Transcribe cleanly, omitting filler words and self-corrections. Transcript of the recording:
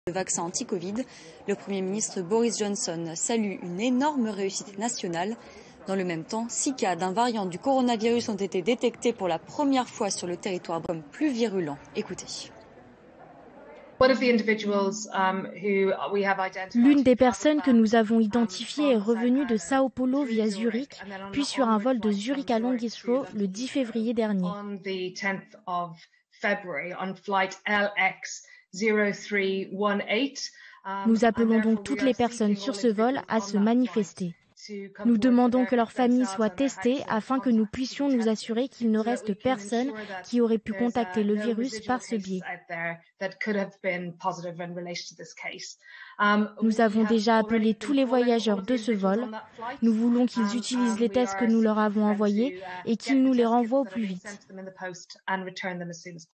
Le vaccin anti-Covid, le Premier ministre Boris Johnson salue une énorme réussite nationale. Dans le même temps, 6 cas d'un variant du coronavirus ont été détectés pour la première fois sur le territoire comme plus virulent. Écoutez. L'une des personnes que nous avons identifiées est revenue de Sao Paulo via Zurich, puis sur un vol de Zurich à Long Heathrow le 10 février dernier. Nous appelons donc toutes les personnes sur ce vol à se manifester. Nous demandons que leurs familles soient testées afin que nous puissions nous assurer qu'il ne reste personne qui aurait pu contacter le virus par ce biais. Nous avons déjà appelé tous les voyageurs de ce vol. Nous voulons qu'ils utilisent les tests que nous leur avons envoyés et qu'ils nous les renvoient au plus vite.